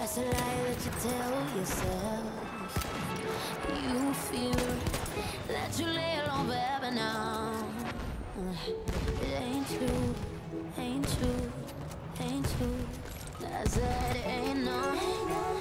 It's a lie that you tell yourself. You feel that you lay alone forever now. It ain't true, ain't true, ain't true. I said it ain't no.